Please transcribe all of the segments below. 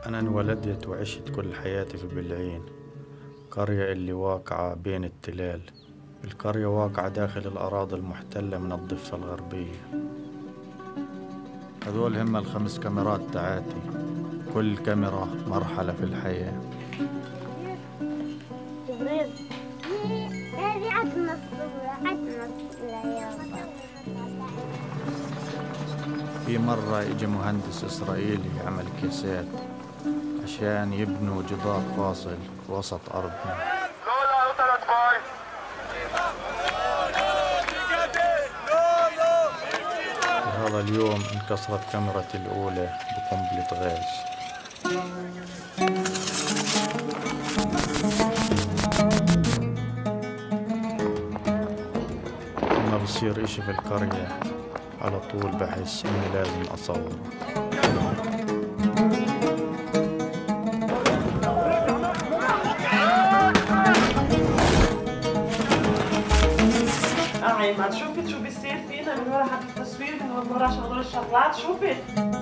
أنا انولدت وعشت كل حياتي في بلعين، قرية اللي واقعة بين التلال. القرية واقعة داخل الأراضي المحتلة من الضفة الغربية. هذول هم الخمس كاميرات تاعاتي، كل كاميرا مرحلة في الحياة. جبريل هذه عدنا الصورة يابا. في مرة إجا مهندس إسرائيلي يعمل كاسات عشان يبنوا جدار فاصل وسط أرضنا. في هذا اليوم انكسرت كاميرتي الأولى بقنبلة غاز. لما بصير إشي في القرية على طول بحس إني لازم أصور. ما شوفت شو بيصير فينا من ورا هذا التصوير، من ورا هدول الشغلات. شوفت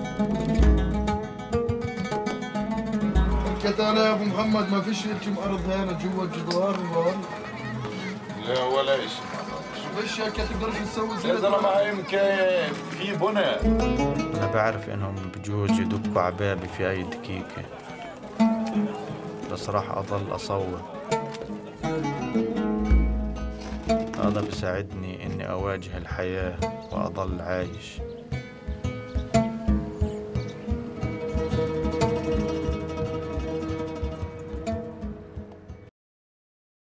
الكتالة يا ابو محمد، ما فيش كم ارض هنا جوا الجدار لا ولا شيء. شو فيش هيك تقدرش تسوي زي يا زلمه هاي كيف في بنى. أنا بعرف إنهم بجوز يدقوا عبابي في أي دقيقة، بس راح أضل أصور. هذا بيساعدني إني أواجه الحياة وأضل عايش.